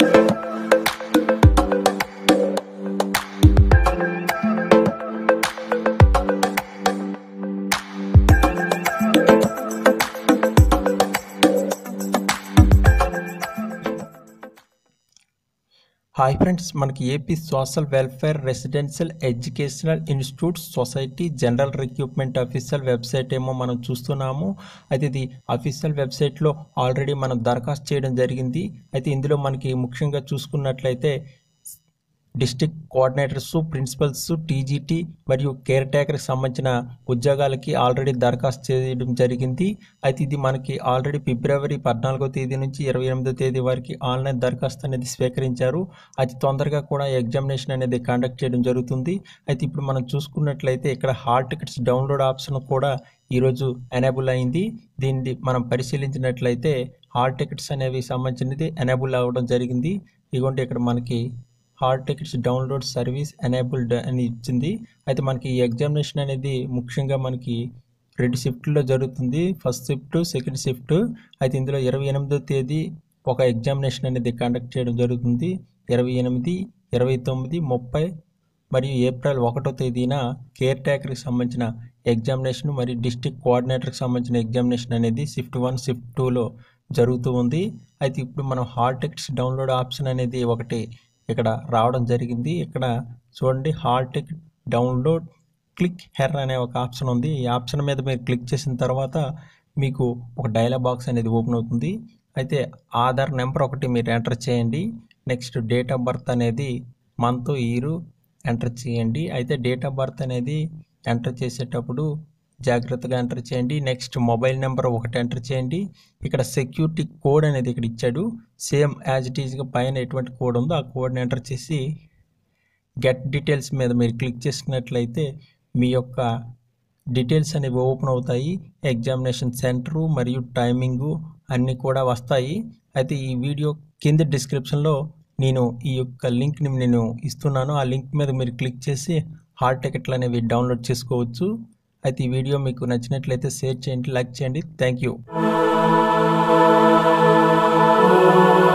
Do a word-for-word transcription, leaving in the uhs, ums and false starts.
Hi friends, మనకి AP social welfare residential educational institute society general recruitment official website ఏమో మనం చూస్తున్నాము. అయితే ఇది అఫీషియల్ వెబ్సైట్లో ఆల్రెడీ మనం దరఖాస్తు చేయడం జరిగింది. అయితే ఇందులో మనకి ముఖ్యంగా చూసుకున్నట్లయితే డిస్ట్రిక్ట్ కోఆర్డినేటర్స్, ప్రిన్సిపల్స్, టీజీటీ మరియు కేర్ టేకర్కి సంబంధించిన ఉద్యోగాలకి ఆల్రెడీ దరఖాస్తు చేయడం జరిగింది. అయితే ఇది మనకి ఆల్రెడీ ఫిబ్రవరి పద్నాలుగో తేదీ నుంచి ఇరవై ఎనిమిదో తేదీ వరకు ఆన్లైన్ దరఖాస్తు అనేది స్వీకరించారు. అతి తొందరగా కూడా ఎగ్జామినేషన్ అనేది కండక్ట్ చేయడం జరుగుతుంది. అయితే ఇప్పుడు మనం చూసుకున్నట్లయితే ఇక్కడ హాల్ టికెట్స్ డౌన్లోడ్ ఆప్షన్ కూడా ఈరోజు ఎనేబుల్ అయింది. దీన్ని మనం పరిశీలించినట్లయితే హాల్ టికెట్స్ అనేవి సంబంధించినది ఎనేబుల్ అవ్వడం జరిగింది. ఇదిగోండి ఇక్కడ మనకి hall tickets download service enabled అని ఇచ్చింది. అయితే మనకి ఈ ఎగ్జామినేషన్ అనేది ముఖ్యంగా మనకి రెండు షిఫ్ట్లో జరుగుతుంది. First shift, second shift. అయితే ఇందులో ఇరవై ఎనిమిదో తేదీ ఒక ఎగ్జామినేషన్ అనేది కండక్ట్ చేయడం జరుగుతుంది. ఇరవై ఎనిమిది, ఇరవై తొమ్మిది, ముప్పై మరియు ఏప్రిల్ ఒకటో తేదీన కేర్ టేకర్కి సంబంధించిన ఎగ్జామినేషన్ మరియు డిస్ట్రిక్ట్ కోఆర్డినేటర్కి సంబంధించిన ఎగ్జామినేషన్ అనేది షిఫ్ట్ వన్, షిఫ్ట్ టూలో జరుగుతూ ఉంది. అయితే ఇప్పుడు మనం హాల్ టికెట్స్ డౌన్లోడ్ ఆప్షన్ అనేది ఒకటి ఇక్కడ రావడం జరిగింది. ఇక్కడ చూడండి, hall ticket download click here అనే ఒక ఆప్షన్ ఉంది. ఈ ఆప్షన్ మీద మీరు క్లిక్ చేసిన తర్వాత మీకు ఒక డైలాగ్ బాక్స్ అనేది ఓపెన్ అవుతుంది. అయితే ఆధార్ నెంబర్ ఒకటి మీరు ఎంటర్ చేయండి. నెక్స్ట్ డేట్ ఆఫ్ బర్త్ అనేది మంత్, ఇయర్ ఎంటర్ చేయండి. అయితే డేట్ ఆఫ్ బర్త్ అనేది ఎంటర్ చేసేటప్పుడు జాగ్రత్తగా ఎంటర్ చేయండి. నెక్స్ట్ మొబైల్ నెంబర్ ఒకటి ఎంటర్ చేయండి. ఇక్కడ సెక్యూరిటీ కోడ్ అనేది ఇక్కడ ఇచ్చాడు. సేమ్ యాజ్ ఇట్ ఈజ్గా పైన ఎటువంటి కోడ్ ఉందో ఆ కోడ్ని ఎంటర్ చేసి గెట్ డీటెయిల్స్ మీద మీరు క్లిక్ చేసినట్లయితే మీ యొక్క డీటెయిల్స్ అనేవి ఓపెన్ అవుతాయి. ఎగ్జామినేషన్ సెంటరు మరియు టైమింగు అన్నీ కూడా వస్తాయి. అయితే ఈ వీడియో కింద డిస్క్రిప్షన్లో నేను ఈ యొక్క లింక్ని నేను ఇస్తున్నాను. ఆ లింక్ మీద మీరు క్లిక్ చేసి హాల్ టికెట్లు అనేవి డౌన్లోడ్ చేసుకోవచ్చు. అయితే ఈ వీడియో మీకు నచ్చినట్లయితే షేర్ చేయండి, లైక్ చేయండి. Thank you.